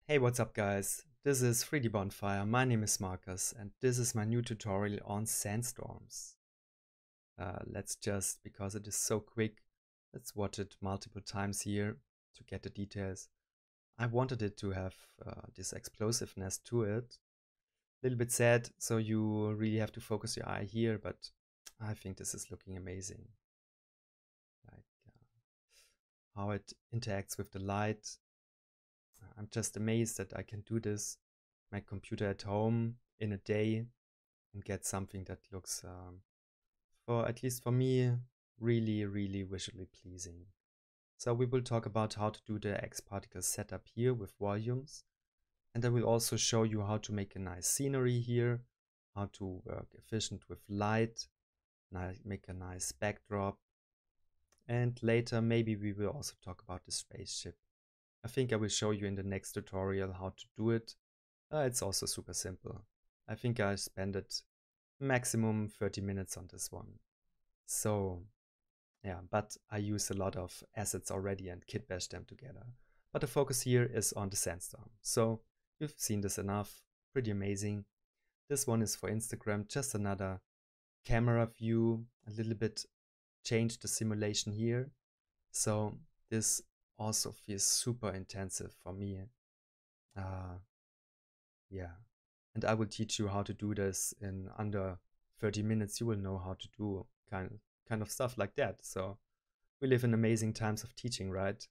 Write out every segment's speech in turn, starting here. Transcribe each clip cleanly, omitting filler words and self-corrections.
Hey, what's up guys? This is 3D Bonfire, my name is Marcus and this is my new tutorial on sandstorms. Let's just, because it is so quick, let's watch it multiple times here to get the details. I wanted it to have this explosiveness to it. A little bit sad, so you really have to focus your eye here, but I think this is looking amazing. Like how it interacts with the light. I'm just amazed that I can do this, my computer at home in a day and get something that looks, for at least for me, really visually pleasing. So we will talk about how to do the X particle setup here with volumes. And I will also show you how to make a nice scenery here, how to work efficient with light, make a nice backdrop. And later maybe we will also talk about the spaceship. I think I will show you in the next tutorial how to do it. It's also super simple. I think I spent it maximum 30 minutes on this one. So yeah, but I use a lot of assets already and kit bash them together. But the focus here is on the sandstorm. So you've seen this enough, pretty amazing. This one is for Instagram, just another camera view, a little bit change the simulation here. So this also feels super intensive for me. Yeah, and I will teach you how to do this in under 30 minutes. You will know how to do kind of stuff like that. So we live in amazing times of teaching, right?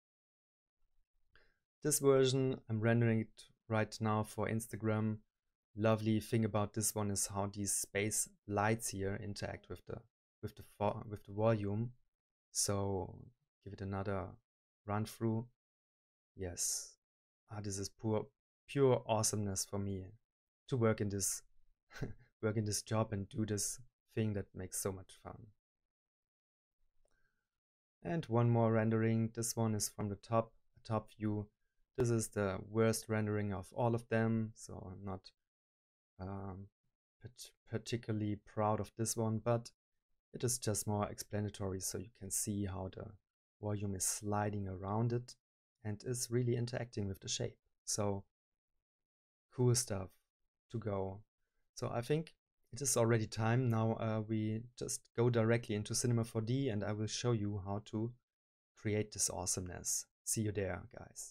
This version, I'm rendering it right now for Instagram. Lovely thing about this one is how these space lights here interact with the volume. So give it another run through. Yes, this is pure awesomeness for me to work in this work in this job and do this thing that makes so much fun. And one more rendering. This one is from the top view. This is the worst rendering of all of them, so I'm not particularly proud of this one, but it is just more explanatory so you can see how the volume is sliding around it and is really interacting with the shape. So cool stuff to go. So I think it is already time. Now we just go directly into Cinema 4D and I will show you how to create this awesomeness. See you there, guys.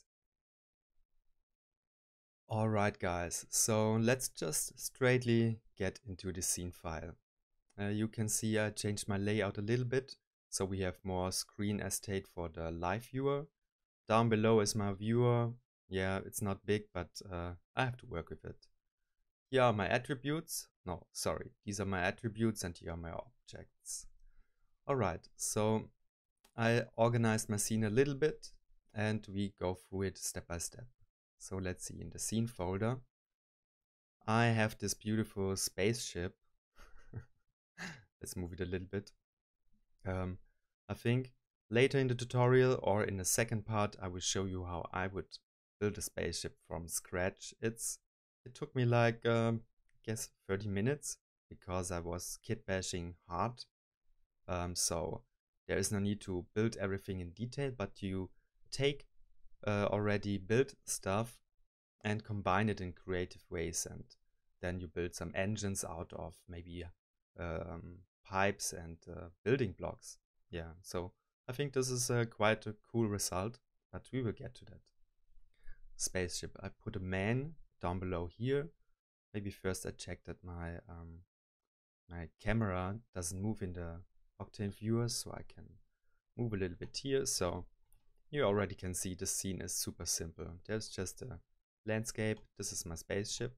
Alright guys, so let's just straightly get into the scene file. You can see I changed my layout a little bit, so we have more screen estate for the live viewer. Down below is my viewer. Yeah, it's not big, but I have to work with it. Here are my attributes. No, sorry, these are my attributes and here are my objects. Alright, so I organized my scene a little bit and we go through it step by step. So let's see, in the scene folder, I have this beautiful spaceship. Let's move it a little bit. I think later in the tutorial or in the second part, I will show you how I would build a spaceship from scratch. It took me like, I guess 30 minutes because I was kit bashing hard. So there is no need to build everything in detail, but you take already built stuff and combine it in creative ways, and then you build some engines out of maybe pipes and building blocks. Yeah, so I think this is quite a cool result, but we will get to that. Spaceship, I put a man down below here. Maybe first I check that my my camera doesn't move in the Octane viewer, so I can move a little bit here. So you already can see the scene is super simple. There's just a landscape. This is my spaceship.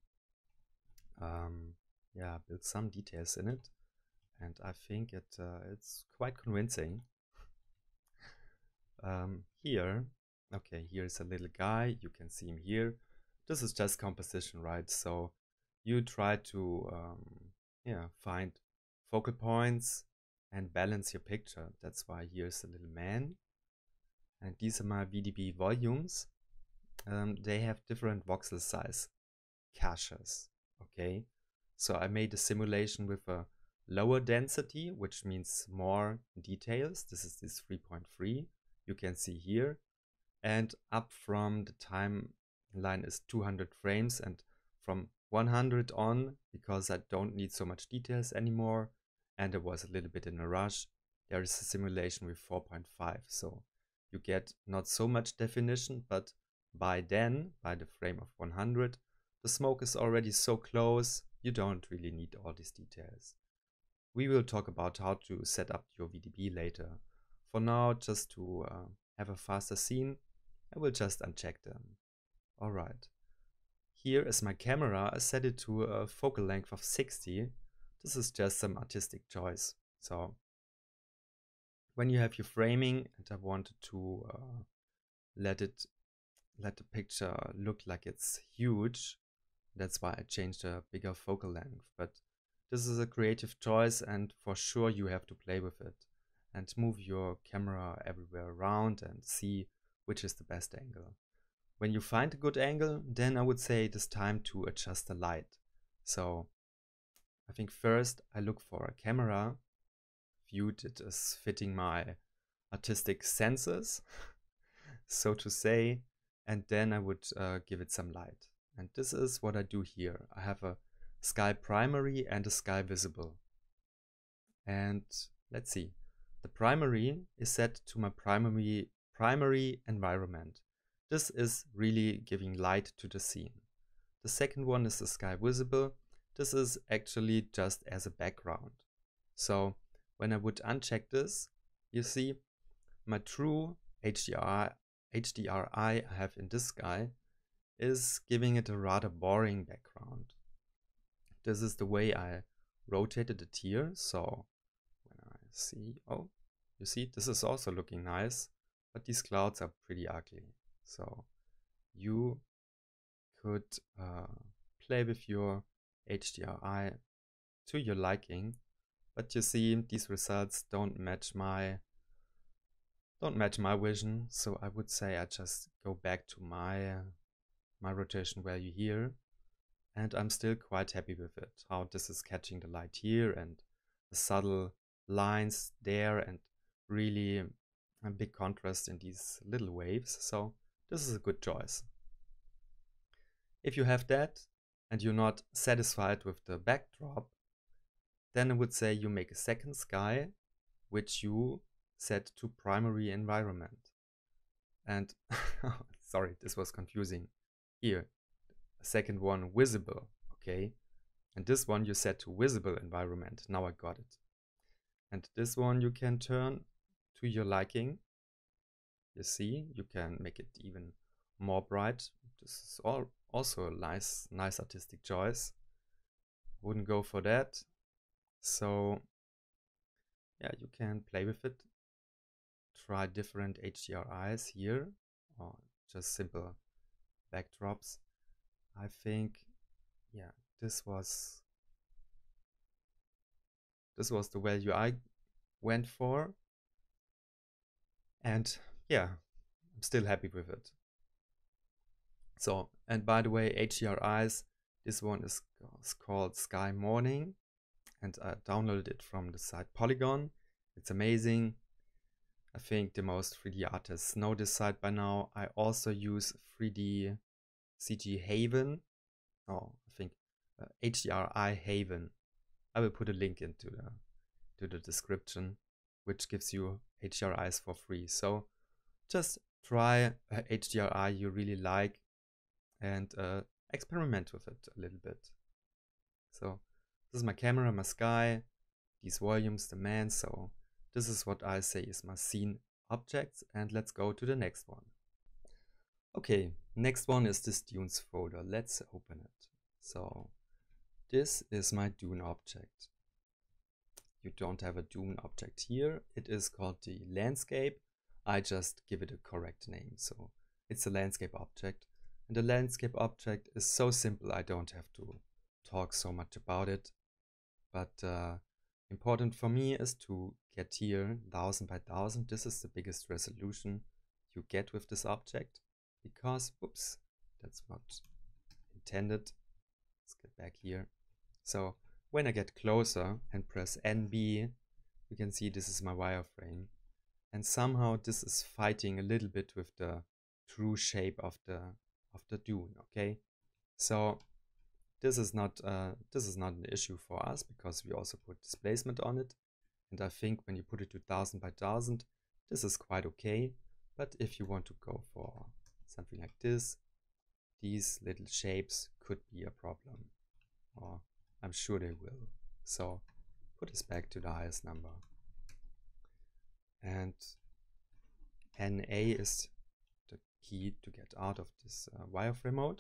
Yeah, built some details in it, and I think it's quite convincing. Here, okay, here's a little guy. You can see him here. This is just composition, right? So you try to yeah, find focal points and balance your picture. That's why here's a little man. And these are my VDB volumes. They have different voxel size caches. Okay, so I made a simulation with a lower density, which means more details. This is this 3.3 you can see here, and up from the time line is 200 frames, and from 100 on, because I don't need so much details anymore and I was a little bit in a rush, there is a simulation with 4.5, so you get not so much definition, but by then, by the frame of 100, the smoke is already so close, you don't really need all these details. We will talk about how to set up your VDB later. For now, just to have a faster scene, I will just uncheck them. Alright. Here is my camera. I set it to a focal length of 60. This is just some artistic choice. So when you have your framing and I wanted to let the picture look like it's huge, that's why I changed a bigger focal length. But this is a creative choice, and for sure you have to play with it and move your camera everywhere around and see which is the best angle. When you find a good angle, then I would say it is time to adjust the light. So I think first I look for a camera view that is fitting my artistic senses, so to say, and then I would give it some light. And this is what I do here. I have a sky primary and a sky visible. And let's see. The primary is set to my primary environment. This is really giving light to the scene. The second one is the sky visible. This is actually just as a background. So when I would uncheck this, you see my true HDRI I have in this sky is giving it a rather boring background. This is the way I rotated it here. So when I see, oh, you see, this is also looking nice, but these clouds are pretty ugly. So you could play with your HDRI to your liking, but you see these results don't match my vision. So I would say I just go back to my rotation value here, and I'm still quite happy with it, how this is catching the light here and the subtle lines there, and really a big contrast in these little waves. So this is a good choice. If you have that and you're not satisfied with the backdrop, then I would say you make a second sky, which you set to primary environment. And sorry, this was confusing. Here, a second one visible, okay? And this one you set to visible environment. Now I got it. And this one you can turn to your liking. You see, you can make it even more bright. This is also a nice artistic choice. Wouldn't go for that. So yeah, you can play with it. Try different HDRIs here, or just simple backdrops. I think, yeah, this was the value I went for, and yeah, I'm still happy with it. So, and by the way, HDRIs, this one is called Sky Morning, and I downloaded it from the site Polygon. It's amazing. I think the most 3D artists know this site by now. I also use 3D CG Haven. Oh, I think HDRI Haven. I will put a link into the description, which gives you HDRIs for free. So just try a HDRI you really like and experiment with it a little bit. So this is my camera, my sky, these volumes, the man. So this is what I say is my scene objects, and let's go to the next one. Okay, next one is this dunes folder. Let's open it. So this is my dune object. You don't have a dune object here. It is called the landscape. I just give it a correct name. So it's a landscape object. And the landscape object is so simple, I don't have to talk so much about it. But important for me is to get here 1000 by 1000. This is the biggest resolution you get with this object, because, oops, that's not intended. Let's get back here. So when I get closer and press NB, you can see this is my wireframe. And somehow this is fighting a little bit with the true shape of the of the dune, okay? So this is not an issue for us because we also put displacement on it. And I think when you put it to 1000 by 1000, this is quite okay. But if you want to go for something like this, these little shapes could be a problem, or I'm sure they will. So put this back to the highest number. And NA is the key to get out of this wireframe mode.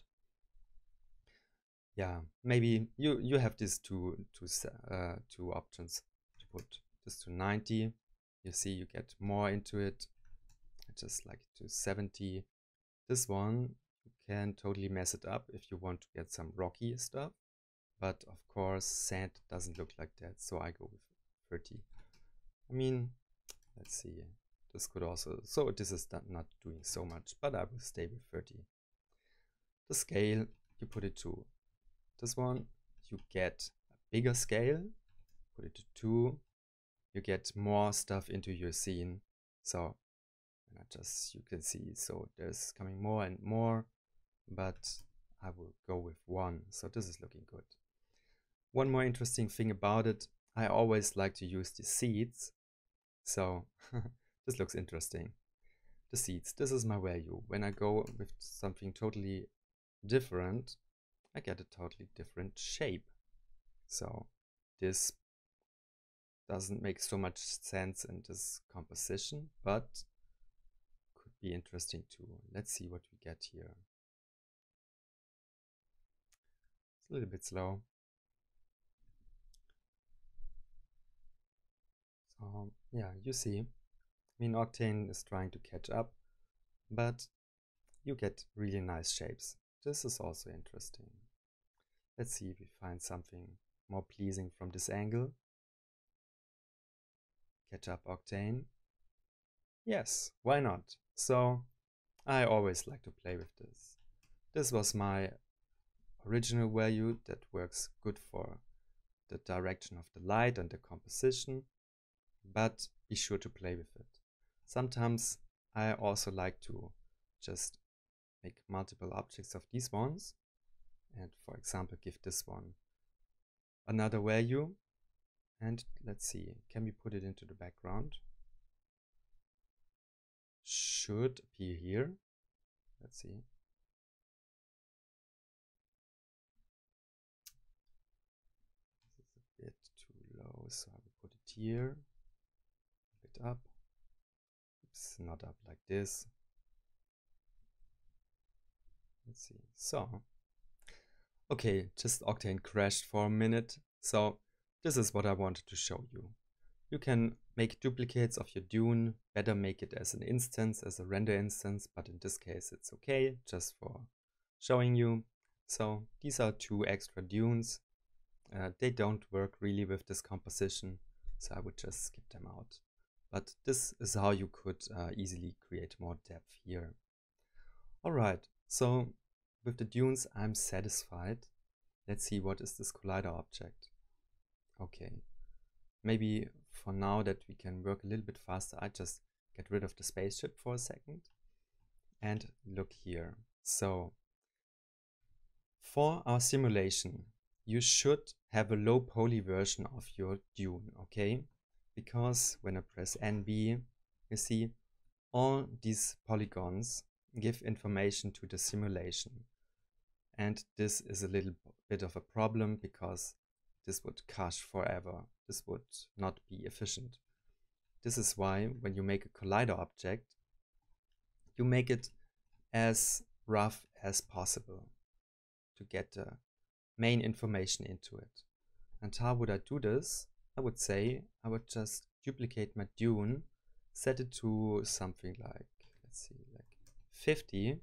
Yeah, maybe you have these two options to put this to 90. You see, you get more into it. I just like to 70. This one, you can totally mess it up if you want to get some rocky stuff. But of course, sand doesn't look like that, so I go with 30. I mean, let's see. This could also, so this is not doing so much, but I will stay with 30. The scale, you put it to this one, you get a bigger scale. Put it to 2, you get more stuff into your scene. So you can see, so there's coming more and more, but I will go with 1. So this is looking good. One more interesting thing about it, I always like to use the seeds. So this looks interesting. The seeds, this is my value. When I go with something totally different, I get a totally different shape. So this doesn't make so much sense in this composition, but could be interesting too. Let's see what we get here. It's a little bit slow. So yeah, you see, I mean, Octane is trying to catch up, but you get really nice shapes. This is also interesting. Let's see if we find something more pleasing from this angle. Catch up Octane. Yes, why not? So I always like to play with this. This was my original value that works good for the direction of the light and the composition, but be sure to play with it. Sometimes I also like to just make multiple objects of these ones and, for example, give this one another value. And let's see, can we put it into the background? Should appear here. Let's see. This is a bit too low, so I will put it here. A bit up. Oops, not up like this. Let's see. So, okay, just Octane crashed for a minute. So this is what I wanted to show you. You can make duplicates of your dune, better make it as an instance, as a render instance, but in this case it's okay, just for showing you. So these are 2 extra dunes. They don't work really with this composition, so I would just skip them out. But this is how you could easily create more depth here. Alright, so with the dunes I'm satisfied. Let's see, what is this collider object? Okay, maybe for now that we can work a little bit faster, I just get rid of the spaceship for a second and look here. So for our simulation, you should have a low poly version of your dune, okay? Because when I press NB, you see all these polygons give information to the simulation. And this is a little bit of a problem because this would cache forever. This would not be efficient. This is why when you make a collider object, you make it as rough as possible to get the main information into it. And how would I do this? I would say I would just duplicate my dune, set it to something like, let's see, like 50.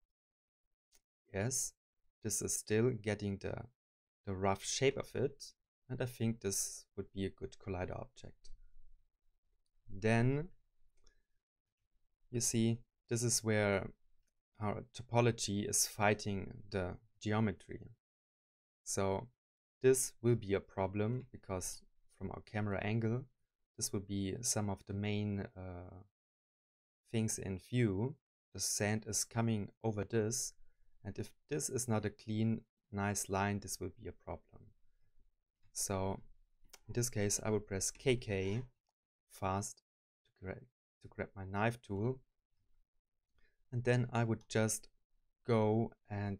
Yes, this is still getting the rough shape of it, and I think this would be a good collider object. Then you see, this is where our topology is fighting the geometry. So this will be a problem because from our camera angle, this will be some of the main things in view. The sand is coming over this, And if this is not a clean, nice line, this will be a problem. So in this case, I will press KK fast to grab my knife tool. And then I would just go and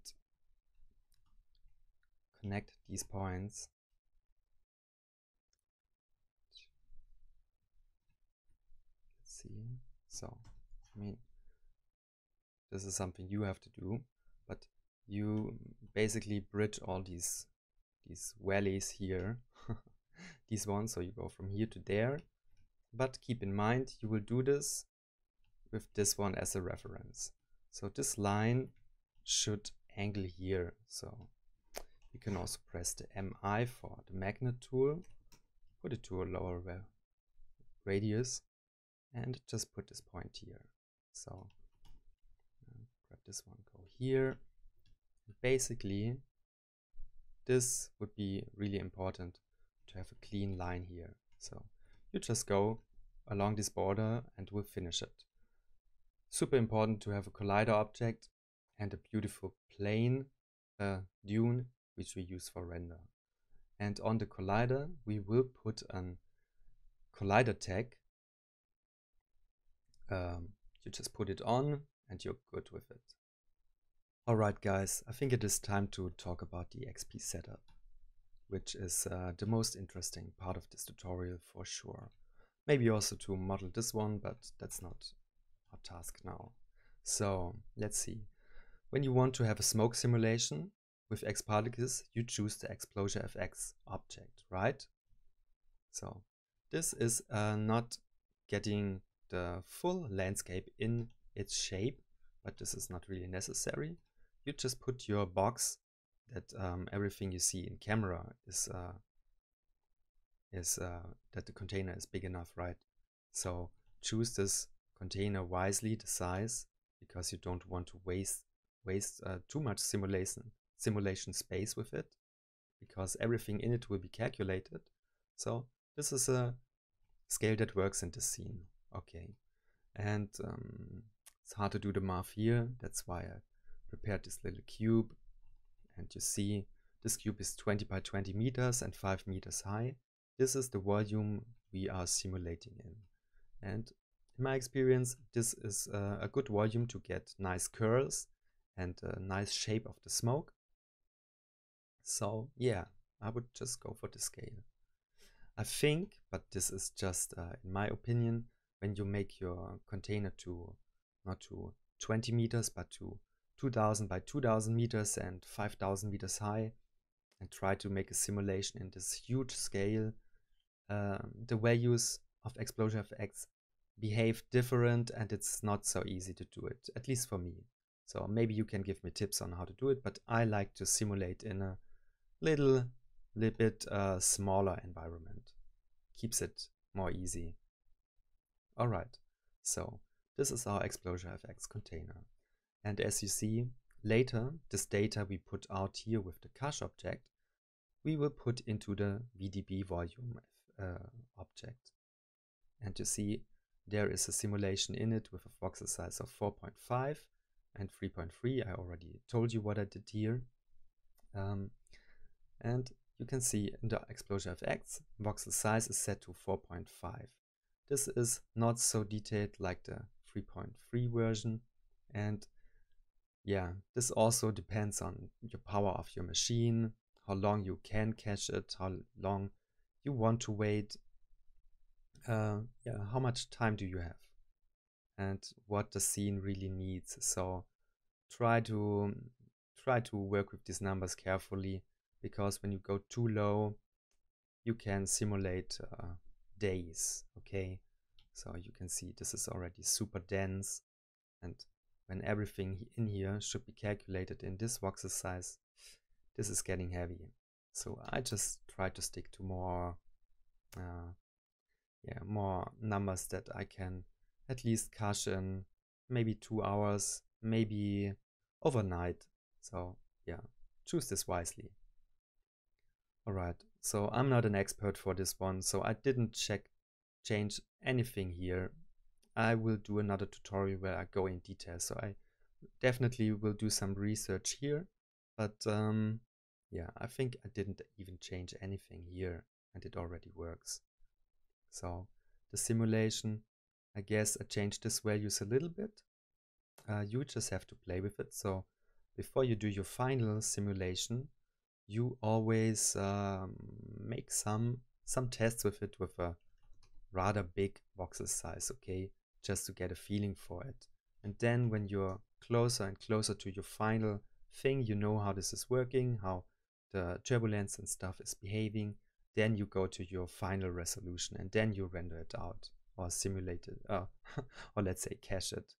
connect these points. Let's see. So, I mean, this is something you have to do, but you basically bridge all these valleys here, these ones, so you go from here to there. But keep in mind, you will do this with this one as a reference. So this line should angle here. So you can also press the MI for the magnet tool, put it to a lower radius, and just put this point here. So grab this one, go here. And basically, this would be really important to have a clean line here. So you just go along this border and we'll finish it. Super important to have a collider object and a beautiful plane dune, which we use for render. And on the collider, we will put a collider tag. You just put it on and you're good with it. Alright guys, I think it is time to talk about the XP setup, which is the most interesting part of this tutorial for sure. Maybe also to model this one, but that's not our task now. So let's see. When you want to have a smoke simulation with Xparticles, you choose the ExplosureFX object, right? So this is not getting the full landscape in its shape, but this is not really necessary. You just put your box that everything you see in camera is that the container is big enough, right? So choose this container wisely, the size, because you don't want to waste too much simulation space with it, because everything in it will be calculated. So this is a scale that works in this scene. Okay, and it's hard to do the math here. That's why I prepared this little cube. And you see this cube is 20 by 20 meters and 5 meters high. This is the volume we are simulating in. And in my experience, this is a good volume to get nice curls and a nice shape of the smoke. So yeah, I would just go for the scale. I think, but this is just in my opinion, when you make your container to not to 20 meters but to 2000 by 2000 meters and 5000 meters high, and try to make a simulation in this huge scale, the values of ExplosureFX behave different and it's not so easy to do it, at least for me. So maybe you can give me tips on how to do it, but I like to simulate in a little bit smaller environment. Keeps it more easy. Alright, so this is our ExplosureFX container. And as you see, later, this data we put out here with the cache object, we will put into the VDB volume object. And you see, there is a simulation in it with a voxel size of 4.5 and 3.3. I already told you what I did here. And you can see in the ExplosureFX, voxel size is set to 4.5. This is not so detailed like the 3.3 version. And yeah, this also depends on your power of your machine, how long you can cache it, how long you want to wait, how much time do you have, and what the scene really needs. So try to work with these numbers carefully, because when you go too low, you can simulate days. Okay, so you can see this is already super dense, and when everything in here should be calculated in this voxel size, this is getting heavy. So I just try to stick to more numbers that I can at least cache in maybe 2 hours, maybe overnight. So yeah, choose this wisely. Alright, so I'm not an expert for this one, so I didn't change anything here. I will do another tutorial where I go in detail, so I definitely will do some research here, but yeah, I think I didn't even change anything here and it already works. So the simulation, I guess I changed these values a little bit. You just have to play with it. So before you do your final simulation, you always make some tests with it with a rather big voxel size, okay, just to get a feeling for it. And then when you're closer and closer to your final thing, you know how this is working, how the turbulence and stuff is behaving, then you go to your final resolution and then you render it out or simulate it, or let's say cache it.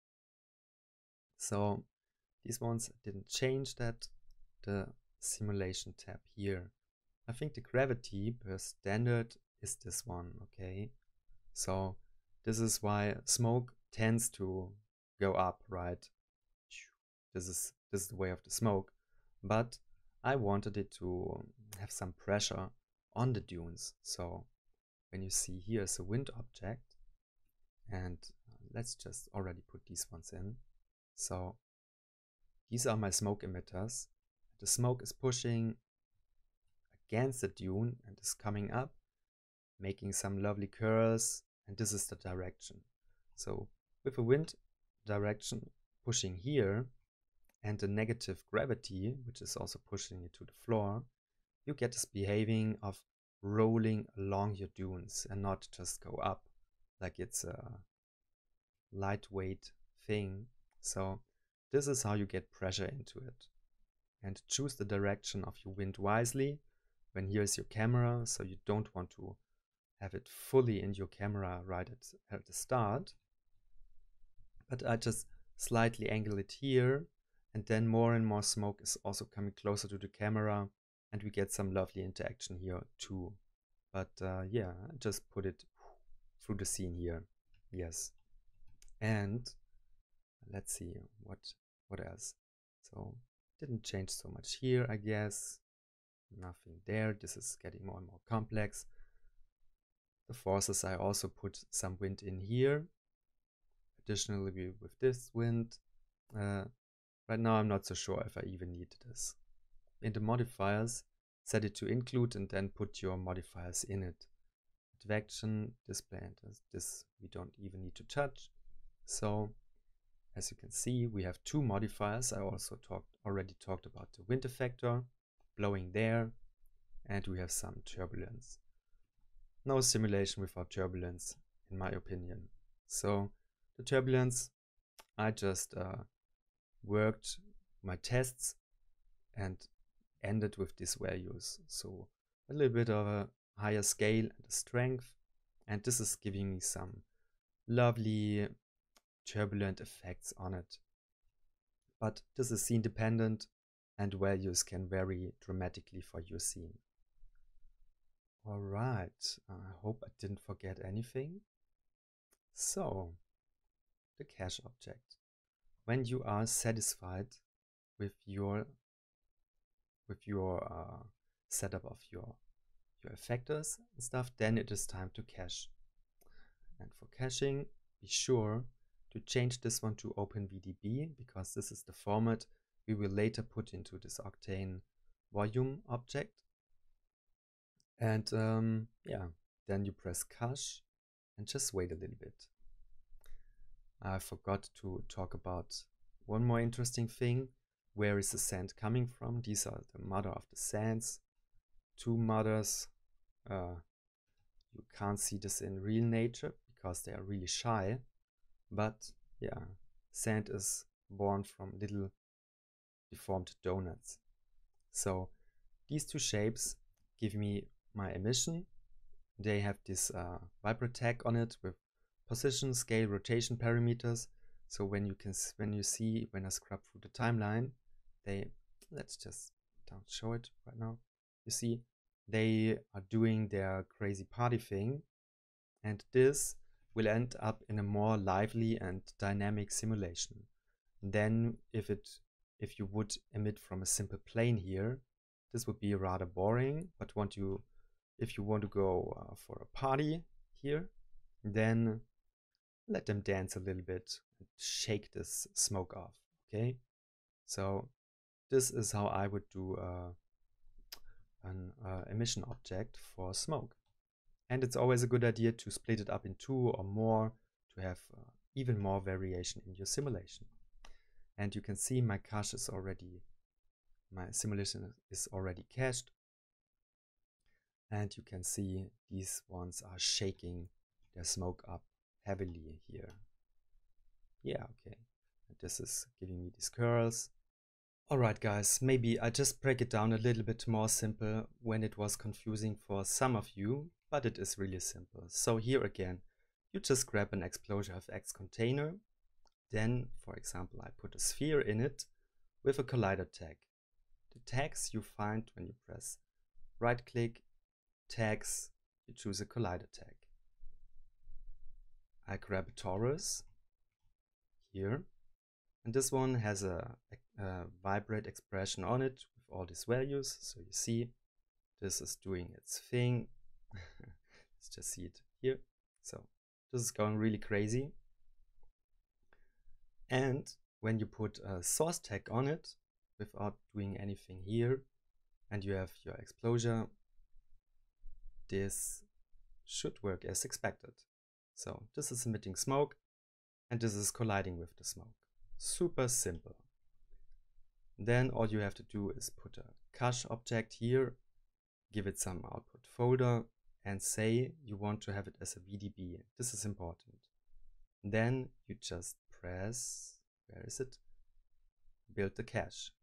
So these ones didn't change that. The simulation tab here, I think the gravity per standard is this one, okay? So this is why smoke tends to go up, right? This is the way of the smoke. But I wanted it to have some pressure on the dunes. So when you see here is a wind object, and let's just already put these ones in. So these are my smoke emitters. The smoke is pushing against the dune and is coming up, making some lovely curls, and this is the direction. So with a wind direction pushing here and the negative gravity, which is also pushing it to the floor, you get this behaving of rolling along your dunes and not just go up like it's a lightweight thing. So this is how you get pressure into it. And choose the direction of your wind wisely. When here is your camera, so you don't want to have it fully in your camera right at the start. But I just slightly angle it here, and then more and more smoke is also coming closer to the camera, and we get some lovely interaction here too. But yeah, just put it through the scene here. Yes. And let's see what else. So didn't change so much here, I guess. Nothing there. This is getting more and more complex. The forces, I also put some wind in here. Additionally, with this wind, right now I'm not so sure if I even need this. In the modifiers, set it to include and then put your modifiers in it. Advection, display, and this we don't even need to touch. So as you can see, we have two modifiers. I also already talked about the wind effector blowing there, and we have some turbulence. No simulation without turbulence, in my opinion. So the turbulence, I just worked my tests and ended with these values. So a little bit of a higher scale and a strength, and this is giving me some lovely turbulent effects on it. But this is scene dependent and values can vary dramatically for your scene. Alright, I hope I didn't forget anything. So, the cache object. When you are satisfied with your setup of your effectors and stuff, then it is time to cache. And for caching, be sure to change this one to OpenVDB, because this is the format we will later put into this Octane volume object. And yeah, then you press cache and just wait a little bit. I forgot to talk about one more interesting thing. Where is the sand coming from? These are the mother of the sands. Two mothers. You can't see this in real nature because they are really shy. But yeah, sand is born from little deformed donuts. So these two shapes give me my emission. They have this vibro tag on it with position, scale, rotation parameters. So when I scrub through the timeline, let's just don't show it right now. You see, they are doing their crazy party thing, and this will end up in a more lively and dynamic simulation. Then if you would emit from a simple plane here, this would be rather boring. But if you want to go for a party here, then let them dance a little bit and shake this smoke off. Okay, so this is how I would do an emission object for smoke. And it's always a good idea to split it up in 2 or more to have even more variation in your simulation. And you can see my cache is already, my simulation is already cached. And you can see these ones are shaking their smoke up heavily here. Yeah, okay. And this is giving me these curls. Alright guys, maybe I just break it down a little bit more simple when it was confusing for some of you, but it is really simple. So here again, you just grab an ExplosioFX container. Then, for example, I put a sphere in it with a collider tag. The tags you find when you press right click, tags, you choose a collider tag. I grab a torus here, and this one has a vibrate expression on it with all these values. So you see this is doing its thing. Let's just see it here. So this is going really crazy. And when you put a source tag on it without doing anything here, and you have your explosion, this should work as expected. So this is emitting smoke, and this is colliding with the smoke. Super simple. Then all you have to do is put a cache object here, give it some output folder, and say you want to have it as a VDB. This is important. Then you just press, where is it? Build the cache.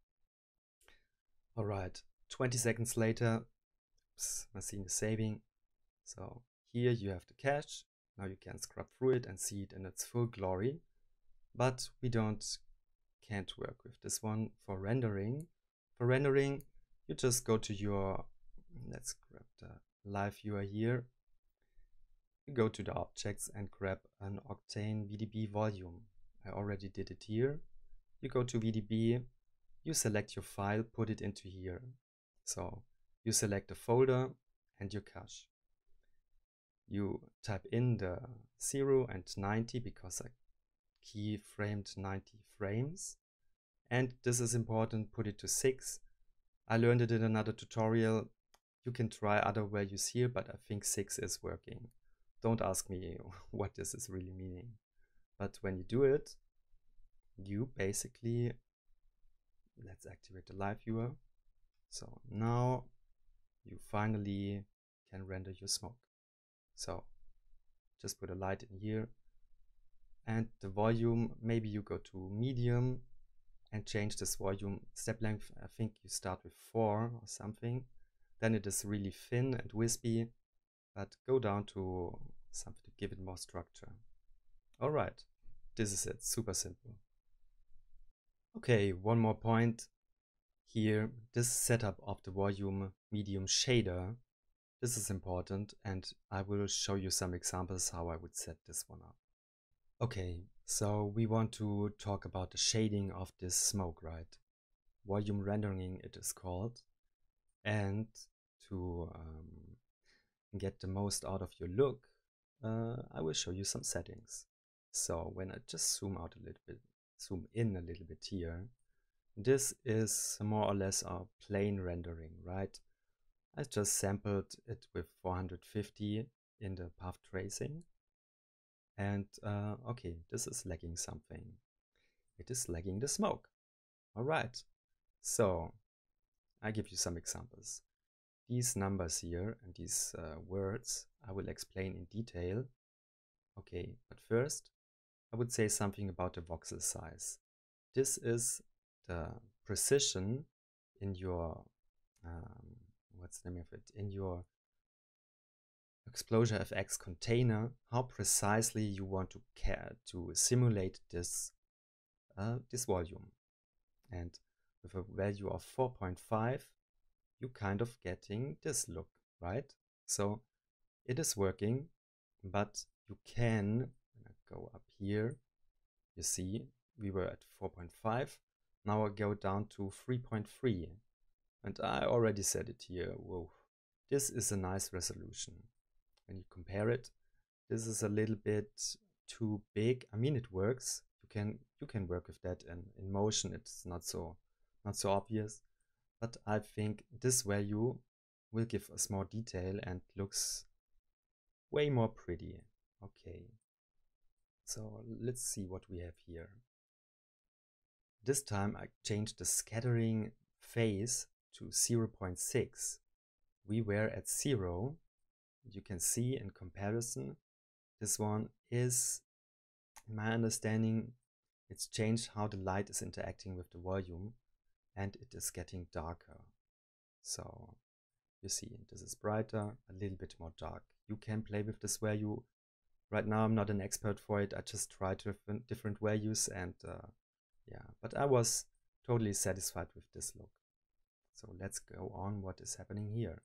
Alright, 20 seconds later, oops, machine is saving. So here you have the cache. Now you can scrub through it and see it in its full glory. But we can't work with this one for rendering. For rendering, you just go to your, let's grab the live viewer here. You go to the objects and grab an Octane VDB volume. I already did it here. You go to VDB, you select your file, put it into here. So you select a folder and your cache. You type in the 0 and 90 because I keyframed 90 frames. And this is important, put it to 6. I learned it in another tutorial. You can try other values here, but I think 6 is working. Don't ask me what this is really meaning. But when you do it, you basically, let's activate the live viewer. So now you finally can render your smoke. So just put a light in here, and the volume, maybe you go to medium and change this volume step length. I think you start with 4 or something. Then it is really thin and wispy, but go down to something to give it more structure. All right, this is it, super simple. Okay, one more point here, this setup of the volume medium shader. This is important, and I will show you some examples how I would set this one up. Okay, so we want to talk about the shading of this smoke, right? Volume rendering it is called. And to get the most out of your look, I will show you some settings. So when I just zoom out a little bit, zoom in a little bit here, this is more or less a plain rendering, right? I just sampled it with 450 in the path tracing. And okay, this is lagging something. It is lagging the smoke. All right, so I give you some examples. These numbers here and these words I will explain in detail. Okay, but first I would say something about the voxel size. This is the precision in your, what's the name of it, in your ExplosioFX container, how precisely you want to simulate this, this volume. And with a value of 4.5, you're kind of getting this look, right? So it is working, but you can, when I go up here, you see we were at 4.5. Now I go down to 3.3. And I already said it here. Whoa, this is a nice resolution. When you compare it, this is a little bit too big. I mean, it works. You you can work with that in motion. It's not so obvious, but I think this value will give us more detail and looks way more pretty. Okay, so let's see what we have here. This time I changed the scattering phase to 0.6. We were at 0. You can see in comparison, this one is, in my understanding, it's changed how the light is interacting with the volume, and it is getting darker. So you see, this is brighter, a little bit more dark. You can play with this value. Right now I'm not an expert for it. I just tried different values, and yeah, but I was totally satisfied with this look. So let's go on what is happening here.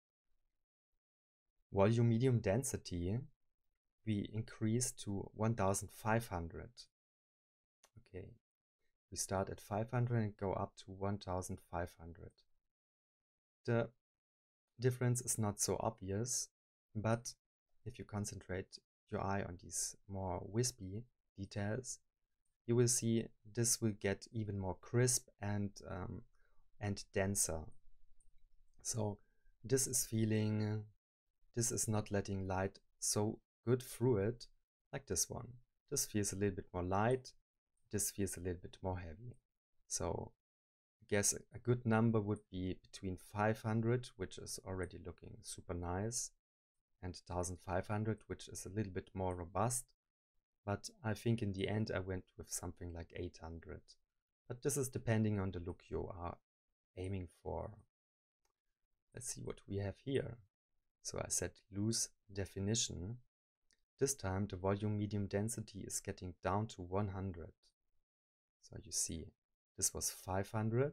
Volume medium density, we increase to 1500. Okay, we start at 500 and go up to 1500. The difference is not so obvious, but if you concentrate your eye on these more wispy details, you will see this will get even more crisp and denser. So this is not letting light so good through it like this one. This feels a little bit more light. This feels a little bit more heavy. So I guess a good number would be between 500, which is already looking super nice, and 1500, which is a little bit more robust. But I think in the end I went with something like 800. But this is depending on the look you are aiming for. Let's see what we have here. So I set loose definition. This time the volume medium density is getting down to 100. So you see, this was 500,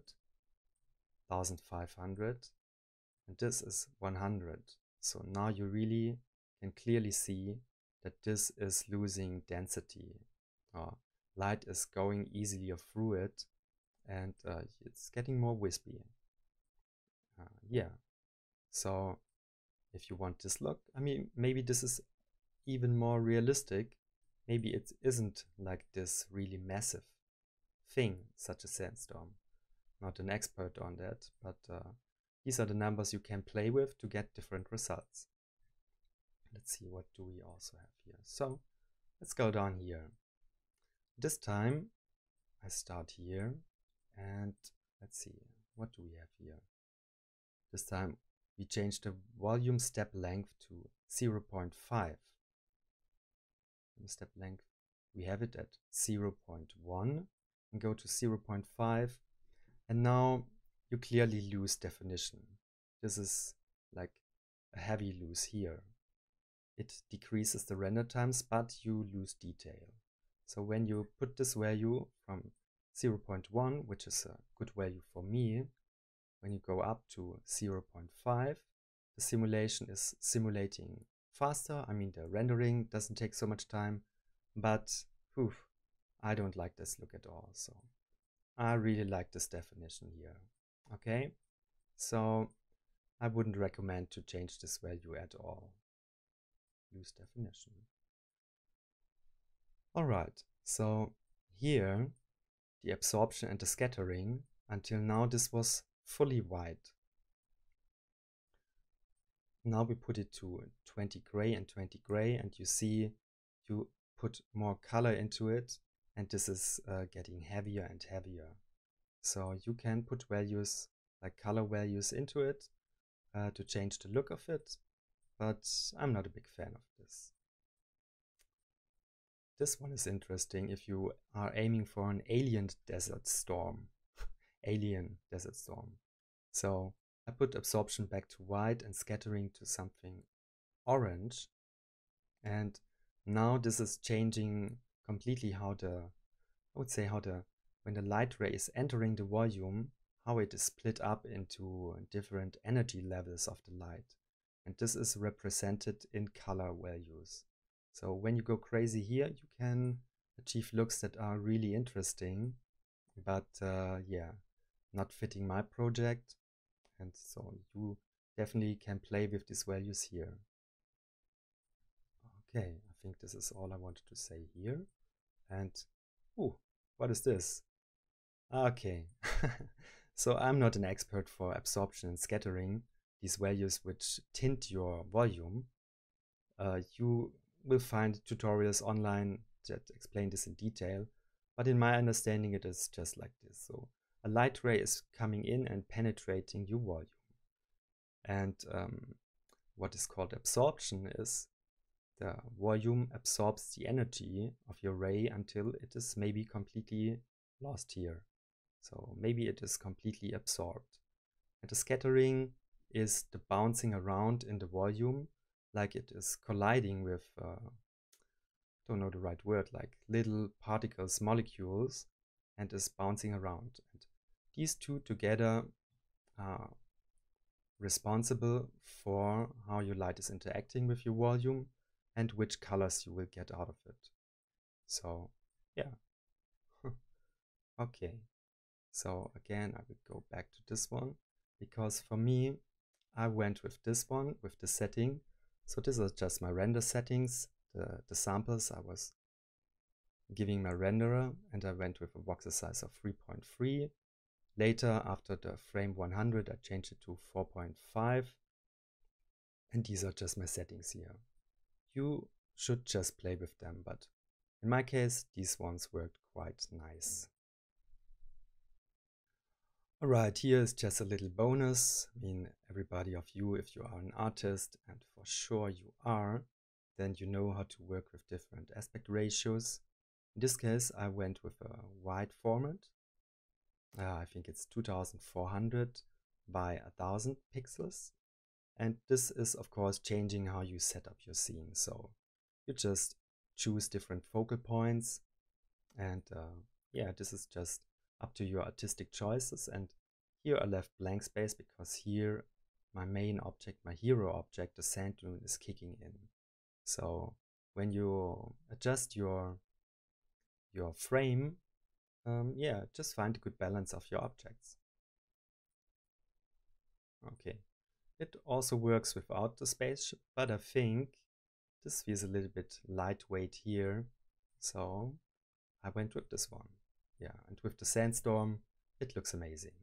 1500, and this is 100. So now you really can clearly see that this is losing density. Light is going easier through it, and it's getting more wispy. Yeah, so if you want this look, I mean, maybe this is even more realistic. Maybe it isn't like this really massive thing, such a sandstorm. Not an expert on that, but these are the numbers you can play with to get different results. Let's see, what do we also have here? So let's go down here. This time I start here, and let's see, what do we have here? This time we change the volume step length to 0.5. Step length, we have it at 0.1 and go to 0.5, and now you clearly lose definition. This is like a heavy lose here. It decreases the render times, but you lose detail. So when you put this value from 0.1, which is a good value for me, when you go up to 0.5, the simulation is simulating faster. I mean, the rendering doesn't take so much time, but I don't like this look at all. So I really like this definition here. Okay, so I wouldn't recommend to change this value at all. Use definition. Alright, so here the absorption and the scattering, until now this was fully white. Now we put it to 20 gray and 20 gray, and you see you put more color into it, and this is getting heavier and heavier. So you can put values like color values into it to change the look of it, but I'm not a big fan of this. This one is interesting if you are aiming for an alien desert storm. Alien desert storm. So I put absorption back to white and scattering to something orange. And now this is changing completely how when the light ray is entering the volume, how it is split up into different energy levels of the light. And this is represented in color values. So when you go crazy here, you can achieve looks that are really interesting, but yeah, not fitting my project. And so you definitely can play with these values here. Okay, I think this is all I wanted to say here. And Ooh, what is this? Okay. So I'm not an expert for absorption and scattering, these values which tint your volume. You will find tutorials online that explain this in detail, but in my understanding it is just like this. So a light ray is coming in and penetrating your volume. And what is called absorption is the volume absorbs the energy of your ray until it is maybe completely lost here. So maybe it is completely absorbed. And the scattering is the bouncing around in the volume, like it is colliding with, don't know the right word, like little particles, molecules, and is bouncing around. And these two together are responsible for how your light is interacting with your volume and which colors you will get out of it. So, yeah. Okay. So again, I will go back to this one because for me, I went with this one, with the setting. So this is just my render settings, the samples I was giving my renderer, and I went with a voxel size of 3.3. Later, after the frame 100, I changed it to 4.5. And these are just my settings here. You should just play with them, but in my case, these ones worked quite nice. Alright, here is just a little bonus. I mean, everybody of you, if you are an artist, and for sure you are, then you know how to work with different aspect ratios. In this case, I went with a wide format. I think it's 2400 by 1000 pixels. And this is, of course, changing how you set up your scene. So you just choose different focal points. And yeah, this is just up to your artistic choices. And here I left blank space because here my main object, my hero object, the sand dune, is kicking in. So when you adjust your frame, yeah, just find a good balance of your objects. Okay, it also works without the spaceship, but I think this feels a little bit lightweight here, so I went with this one. Yeah, and with the sandstorm, it looks amazing.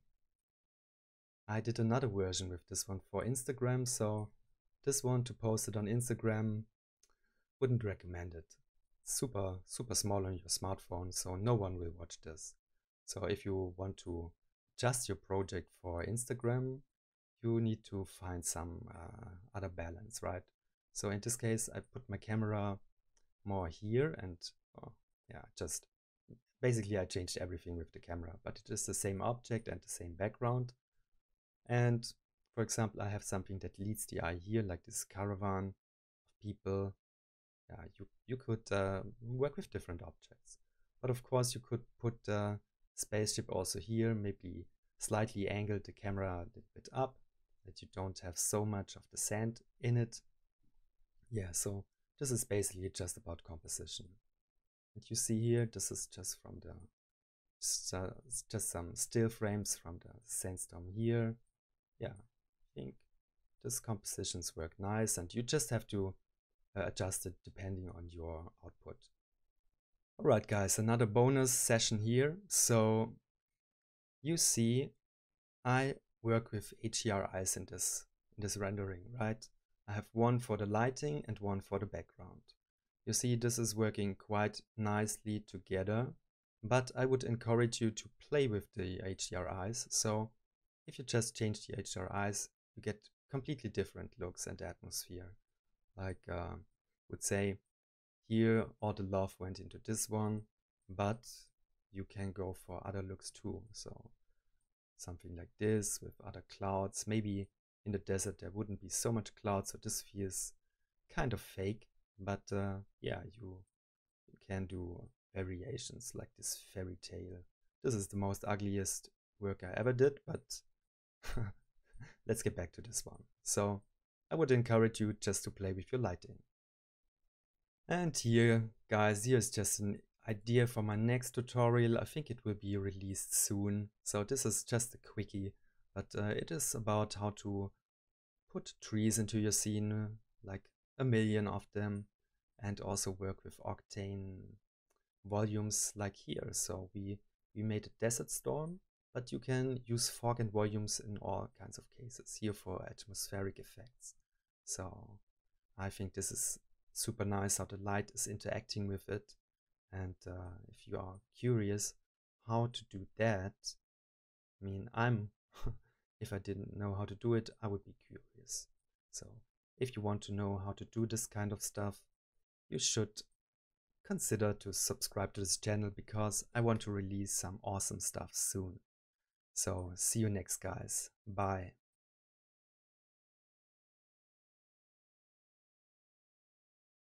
I did another version with this one for Instagram, so this one to post it on Instagram, wouldn't recommend it. Super small on your smartphone, so no one will watch this. So if you want to adjust your project for Instagram, you need to find some other balance, right? So in this case, I put my camera more here and yeah, just basically I changed everything with the camera, but it is the same object and the same background. And for example, I have something that leads the eye here, like this caravan of people. Yeah, you could work with different objects. But of course, you could put the spaceship also here, maybe slightly angle the camera a little bit up, that you don't have so much of the sand in it. Yeah, so this is basically just about composition. And you see here, this is just from the just some still frames from the sandstorm here. Yeah, I think this compositions work nice, and you just have to adjust it depending on your output. Alright guys, another bonus session here. So you see I work with HDRIs in this rendering, right? I have one for the lighting and one for the background. You see this is working quite nicely together, but I would encourage you to play with the HDRIs. So if you just change the HDRIs, you get completely different looks and atmosphere. Like would say here all the love went into this one, but you can go for other looks too. So something like this with other clouds. Maybe in the desert there wouldn't be so much clouds, so this feels kind of fake. But yeah, you can do variations like this fairy tale. This is the most ugliest work I ever did, but let's get back to this one. So I would encourage you just to play with your lighting. And here, guys, here's just an idea for my next tutorial. I think it will be released soon. So this is just a quickie, but it is about how to put trees into your scene, like a million of them, and also work with Octane volumes like here. So we made a desert storm, but you can use fog and volumes in all kinds of cases, here for atmospheric effects. So I think this is super nice how the light is interacting with it. And if you are curious how to do that, I mean, if I didn't know how to do it, I would be curious. So if you want to know how to do this kind of stuff, you should consider to subscribe to this channel, because I want to release some awesome stuff soon. So see you next, guys. Bye.